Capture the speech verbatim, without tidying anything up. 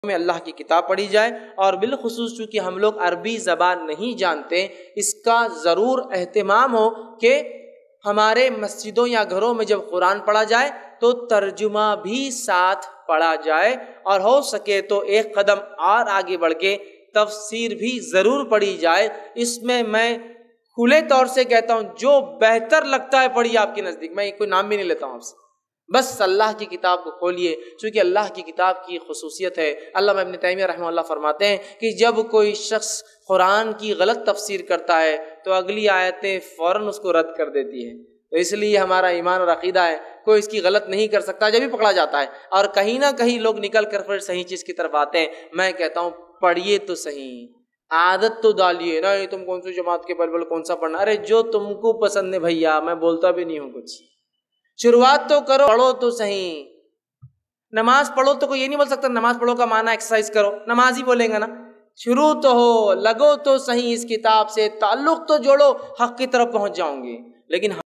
میں اللہ کی کتاب پڑھی جائے، اور بالخصوص چونکہ ہم لوگ عربی زبان نہیں جانتے، اس کا ضرور اہتمام ہو کہ ہمارے مسجدوں یا گھروں میں جب قرآن پڑھا جائے تو ترجمہ بھی ساتھ پڑھا جائے، اور ہو سکے تو ایک قدم اور آگے بڑھ کے تفسیر بھی ضرور پڑھی جائے۔ اس میں میں کھلے طور سے کہتا ہوں جو بہتر لگتا ہے پڑھیے آپ کے نزدیک، میں کوئی نام بھی نہیں لیتا ہوں آپ سے، بس اللہ کی کتاب کو کھولیے، چونکہ اللہ کی کتاب کی خصوصیت ہے۔ علامہ ابن تیمیہ رحمہ اللہ فرماتے ہیں کہ جب کوئی شخص قرآن کی غلط تفسیر کرتا ہے تو اگلی آیتیں فوراً اس کو رد کر دیتی ہیں، تو اس لیے ہمارا ایمان اور عقیدہ ہے کوئی اس کی غلط نہیں کر سکتا جب بھی پکڑا جاتا ہے، اور کہیں نہ کہیں لوگ نکل کر پھر صحیح چیز کی طرف آتے ہیں۔ میں کہتا ہوں پڑھیے تو صحیح، عادت تو ڈالیے نا، یہ تم کون سی جماعت کے بل بل کون سا پڑھنا، ارے جو تم کو پسند ہے بھیا، میں بولتا بھی نہیں ہوں کچھ، شروعات تو کرو، پڑھو تو صحیح۔ نماز پڑھو تو کوئی یہ نہیں بول سکتا نماز پڑھو کا معنی ایکسرسائز کرو، نماز ہی بولیں گا نا۔ شروع تو ہو، لگو تو صحیح اس کتاب سے، تعلق تو جوڑو، حق کی طرف پہنچ جاؤں گے۔ لیکن